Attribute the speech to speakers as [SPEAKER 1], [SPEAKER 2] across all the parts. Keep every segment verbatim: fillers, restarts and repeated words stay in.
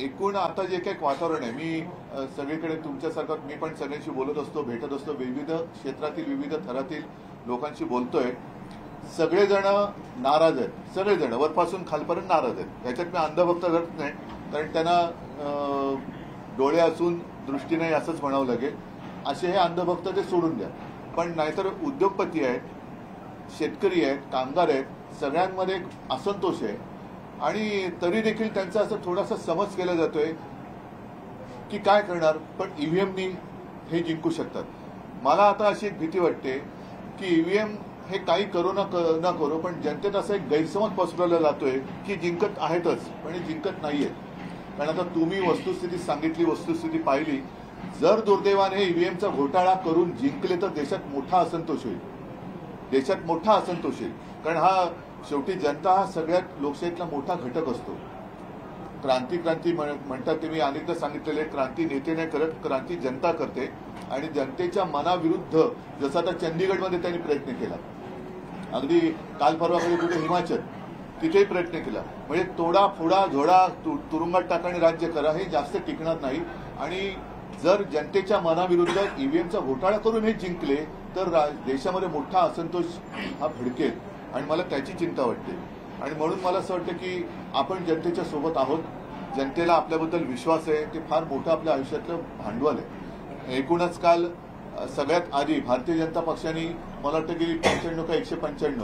[SPEAKER 1] एकूण आता जे काही वातावरण आहे, मी सगळीकडे तुमच्यासारखं मी पण सगळ्यांशी बोलत असतो, भेटत असतो, विविध क्षेत्रातील विविध थरातील लोकांशी बोलतोय. सगळेजण नाराज आहेत, सगळेजण वरपासून खालपर्यंत नाराज आहेत. याच्यात मी अंधभक्त करत नाही, कारण त्यांना डोळे असून दृष्टी नाही असंच म्हणावं लागेल. असे हे अंधभक्त ते सोडून द्या. पण नाहीतर उद्योगपती आहेत, शेतकरी आहेत, कामगार आहेत, सगळ्यांमध्ये एक असंतोष आहे. आणि तरी देखील त्यांचा असं थोडासा समज केला जातोय की काय करणार, पण ईव्हीएमनी हे जिंकू शकतात. मला आता अशी एक भीती वाटते की ईव्हीएम हे काही करू न न करू, पण जनतेत असा एक गैरसमज पसरवला जातोय की जिंकत आहेतच, पण जिंकत नाहीयेत. कारण आता तुम्ही वस्तुस्थिती सांगितली, वस्तुस्थिती पाहिली. जर दुर्दैवाने ईव्हीएमचा घोटाळा करून जिंकले तर देशात मोठा असंतोष होईल, देशात मोठा असंतोष होईल. कारण हा शेवटी जनता हा सगळ्यात लोकशाहीतला मोठा घटक असतो. क्रांती क्रांती म्हणतात ते मी अनेकदा सांगितलेले, क्रांती नेते नाही करत, क्रांती जनता करते. आणि जनतेच्या मनाविरुद्ध जसं आता चंदीगडमध्ये त्यांनी प्रयत्न केला, अगदी काल परवाकडे कुठे हिमाचल तिथेही प्रयत्न केला. म्हणजे तोडा फोडा झोडा तुरुंगात टाका आणि राज्य करा, हे जास्त टिकणार नाही. आणि जर जनतेच्या मनाविरुद्ध ईव्हीएमचा घोटाळा करून हे जिंकले तर देशामध्ये मोठा असंतोष हा भडकेल. आणि मला त्याची चिंता वाटते. आणि म्हणून मला असं वाटतं की आपण जनतेच्या सोबत आहोत, जनतेला आपल्याबद्दल विश्वास आहे. ते फार मोठं आपल्या आयुष्यातलं भांडवल आहे. एकूणच काल सगळ्यात आधी भारतीय जनता पक्षाने मला वाटतं की पंच्याण्णव का एकशे पंच्याण्णव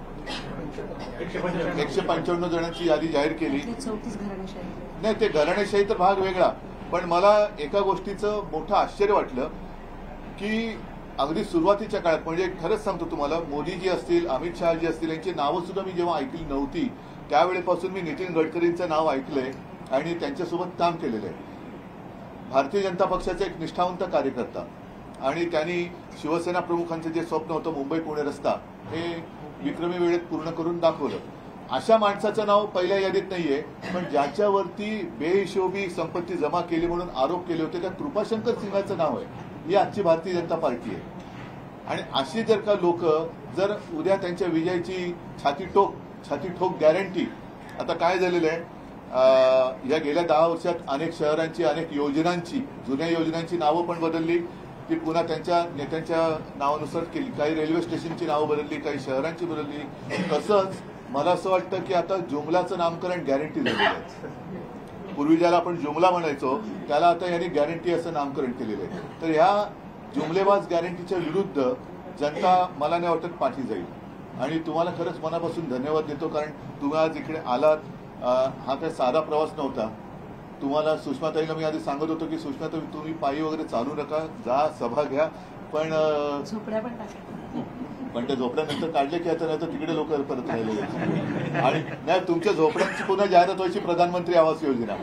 [SPEAKER 1] एकशे पंच्याण्णव जणांची यादी जाहीर केली. नाही, ते घराणेशाही तर भाग वेगळा. पण मला एका गोष्टीचं मोठं आश्चर्य वाटलं की अगदी सुरुवातीच्या काळात, म्हणजे खरंच सांगतो तुम्हाला, मोदीजी असतील, अमित शहाजी असतील, यांची नावं सुद्धा मी जेव्हा ऐकली नव्हती त्यावेळेपासून मी नितीन गडकरींचं नाव ऐकलंय आणि त्यांच्यासोबत काम केलेलं आहे. भारतीय जनता पक्षाचा एक निष्ठावंत कार्यकर्ता, आणि त्यांनी शिवसेना प्रमुखांचं जे स्वप्न होतं मुंबई पुणे रस्ता, हे विक्रमी वेळेत पूर्ण करून दाखवलं. अशा माणसाचं नाव पहिल्या यादीत नाहीये. पण ज्याच्यावरती बेहिशोबी संपत्ती जमा केली म्हणून आरोप केले होते त्या कृपाशंकर सिंगाचं नाव आहे. ही आजची भारतीय जनता पार्टी आहे. आणि अशी जर का लोक जर उद्या त्यांच्या विजयाची छाती टोक छाती ठोक गॅरंटी, आता काय झालेलं आहे, या गेल्या दहा वर्षात अनेक शहरांची, अनेक योजनांची, जुन्या योजनांची नावं पण बदलली, ती पुन्हा त्यांच्या नेत्यांच्या नावानुसार केली. काही रेल्वे स्टेशनची नावं बदलली, काही शहरांची बदलली. तसंच मला असं वाटतं की आता जुमलाचं नामकरण गॅरंटी झालेलं आहे. पूर्वी ज्याला आपण जुमला म्हणायचो त्याला आता यांनी गॅरंटी असं नामकरण केलेलं आहे. तर ह्या जुमलेबाज गॅरंटीच्या विरुद्ध जनता मला नाही वाटत पाठी जाईल. आणि तुम्हाला खरंच मनापासून धन्यवाद देतो, कारण तुम्ही आज इकडे आलात. हा काही साधा प्रवास नव्हता. तुम्हाला सुषमाताईला मी आधी सांगत होतो की सुषमाताई तुम्ही पायी वगैरे चालू नका, जा सभा घ्या. पण
[SPEAKER 2] झोपड्या पण
[SPEAKER 1] पण त्या झोपड्यानंतर काढले की आता नाही तर तिकडे लोक परत राहिले. आणि नाही, तुमच्या झोपड्यांची पुन्हा जाहिरात व्हायची प्रधानमंत्री आवास योजना.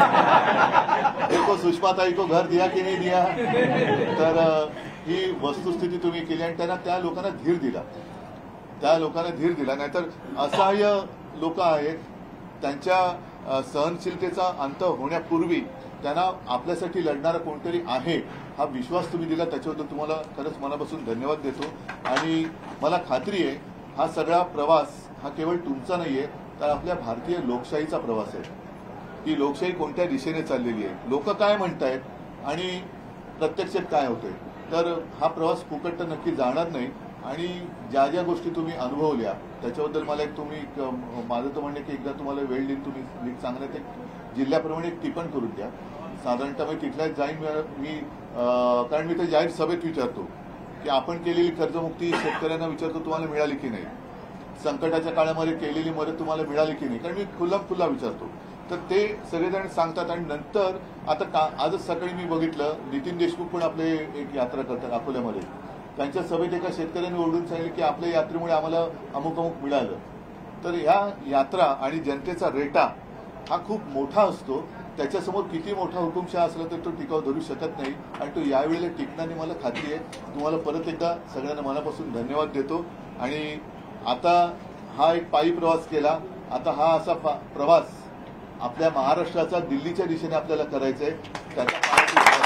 [SPEAKER 1] देखो सुषमाताई को घर दिया की नाही दिया. तर ही वस्तुस्थिती तुम्ही केली आणि त्यांना त्या लोकांना धीर दिला, त्या लोकांना धीर दिला. नाहीतर असहाय्य लोक आहेत, त्यांच्या सहनशीलतेचा अंत होण्यापूर्वी त्यांना आपल्यासाठी लढणारा कोणतरी आहे हा विश्वास तुम्ही दिला, त्याच्याबद्दल तुम्हाला खरंच मनापासून धन्यवाद देतो. आणि मला खात्री आहे हा सगळा प्रवास हा केवळ तुमचा नाहीये, तर आपल्या भारतीय लोकशाहीचा प्रवास आहे. ही लोकशाही कोणत्या दिशेने चाललेली आहे, लोक काय म्हणतायत आणि प्रत्यक्षात काय होतंय. तर हा प्रवास फुकट तर नक्की जाणार नाही. आणि ज्या ज्या गोष्टी तुम्ही अनुभवल्या त्याच्याबद्दल मला एक तुम्ही माझं तर म्हणणं की एकदा तुम्हाला वेळ देईन, तुम्ही नीट चांगलं ते जिल्ह्याप्रमाणे एक टिपण करून द्या. साधारणतः मी तिथल्याच जाईन मी, कारण मी तर जाहीर सभेत विचारतो की आपण केलेली कर्जमुक्ती शेतकऱ्यांना विचारतो तुम्हाला मिळाली की नाही, संकटाच्या काळामध्ये केलेली मदत तुम्हाला मिळाली की नाही, कारण मी खुल्ला खुल्ला विचारतो. तर ते सगळेजण सांगतात. आणि नंतर आता का आजच सकाळी मी बघितलं नितीन देशमुख पण आपले एक यात्रा करतात अकोल्यामध्ये. त्यांच्या सभेत एका शेतकऱ्यांनी ओरडून सांगितलं की आपल्या यात्रेमुळे आम्हाला अमुक अमुक मिळालं. तर ह्या यात्रा आणि जनतेचा रेटा हा खूप मोठा असतो. त्याच्यासमोर किती मोठा हुकुमशहा असला तर तो टिकाव धरू शकत नाही. आणि तो यावेळेला टिकण्याने मला खात्री आहे. तुम्हाला परत एकदा सगळ्यांना मनापासून धन्यवाद देतो. आणि आता हा एक पायी प्रवास केला, आता हा असा प्रवास आपल्या महाराष्ट्राचा दिल्लीच्या दिशेने आपल्याला करायचा आहे. त्याच्या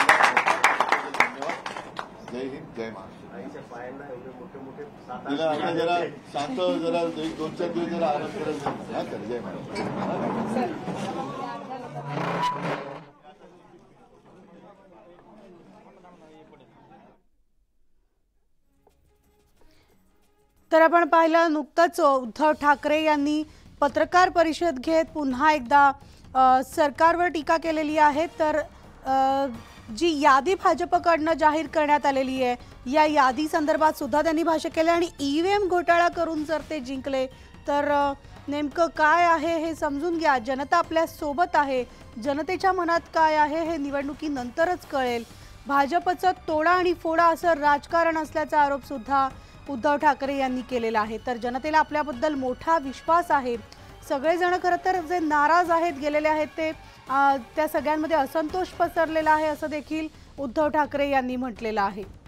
[SPEAKER 1] धन्यवाद. जय हिंद, जय महाराष्ट्र. तिला आता जरा शांत, जरा एक दोन चार दिवस जरा आराम करायचं. जय महाराष्ट्र.
[SPEAKER 2] तर आपण पाहिलं नुकतंच उद्धव ठाकरे यांनी पत्रकार परिषद घेत पुन्हा एकदा अ, सरकारवर टीका केलेली आहे। तर अ, जी यादी भाजपकडनं जाहीर करण्यात आलेली आहे या यादी संदर्भात सुद्धा त्यांनी भाष्य केले आणि ईव्हीएम घोटाळा करून जर ते जिंकले तर अ, नेमकं काय आहे हे समजून घ्या। जनता आपल्या सोबत आहे, जनतेच्या मनात काय आहे हे निवडणुकीनंतरच कळेल। भाजपचं तोडा आणि फोडा असं राजकारण असल्याचा आरोप सुद्धा उद्धव ठाकरे यांनी केलेला आहे। तर जनतेला आपल्याबद्दल मोठा विश्वास आहे। सगळेजण खरं तर जे नाराज आहेत गेलेले आहेत ते त्या सगळ्यांमध्ये असंतोष पसरलेला आहे असं देखील उद्धव ठाकरे यांनी म्हटलेलं आहे।